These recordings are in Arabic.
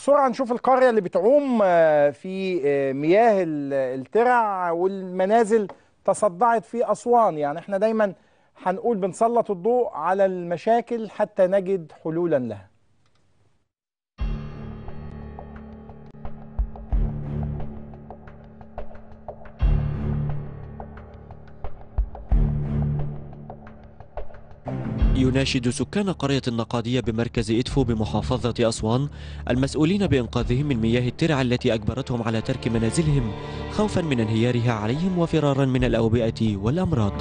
بسرعة نشوف القرية اللي بتعوم في مياه الترع والمنازل تصدعت في أسوان. يعني احنا دايما هنقول بنسلط الضوء على المشاكل حتى نجد حلولا لها. يناشد سكان قرية النقادية بمركز إدفو بمحافظة أسوان المسؤولين بإنقاذهم من مياه الترع التي أجبرتهم على ترك منازلهم خوفا من انهيارها عليهم وفرارا من الأوبئة والأمراض.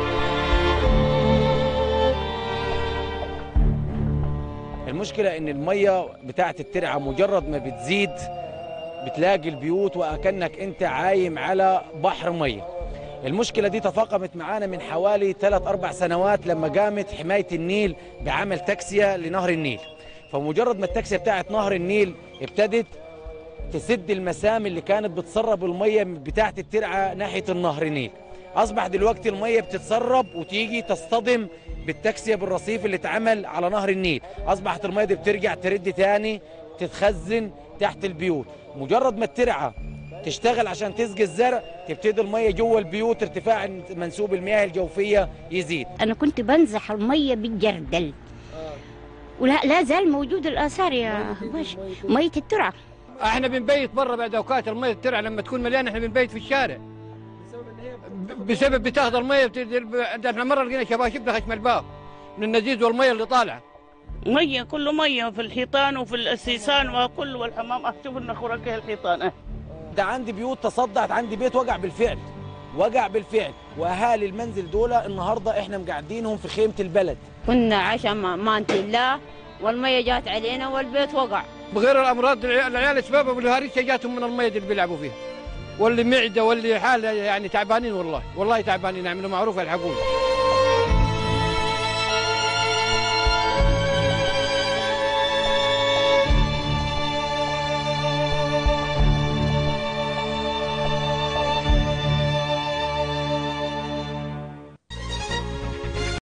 المشكلة إن المية بتاعت الترعة مجرد ما بتزيد بتلاقي البيوت وأكنك أنت عايم على بحر مية. المشكلة دي تفاقمت معانا من حوالي 3-4 سنوات لما قامت حماية النيل بعمل تكسية لنهر النيل. فمجرد ما التكسية بتاعت نهر النيل ابتدت تسد المسام اللي كانت بتسرب المية بتاعت الترعة ناحية النهر النيل، أصبح دلوقتي المية بتتسرب وتيجي تصطدم بالتكسية بالرصيف اللي اتعمل على نهر النيل. أصبحت المية دي بترجع ترد تاني تتخزن تحت البيوت. مجرد ما الترعة تشتغل عشان تسقي الزرع تبتدي المية جوه البيوت، ارتفاع منسوب المياه الجوفية يزيد. أنا كنت بنزح المية بالجردل ولا زال موجود الآثار يا باش مية الترعة. احنا بنبيت برا بعد اوقات المية الترعة لما تكون مليانة احنا بنبيت في الشارع بسبب بتاخذ المية. احنا مرة لقينا شباشبنا خشم الباب من النزيز والمية اللي طالعة. مية كله مية في الحيطان وفي السيسان وكل والحمام. اشوف ان خرقها الحيطان. ده عندي بيوت تصدعت، عندي بيت وقع بالفعل واهالي المنزل دول النهارده احنا مقعدينهم في خيمه البلد. كنا عشان مانة الله والمية جات علينا والبيت وقع. بغير الامراض العيال اسبابهم الهريسه جاتهم من المية اللي بيلعبوا فيها، واللي معده واللي حاله يعني تعبانين. والله تعبانين، يعملوا معروف يلحقون.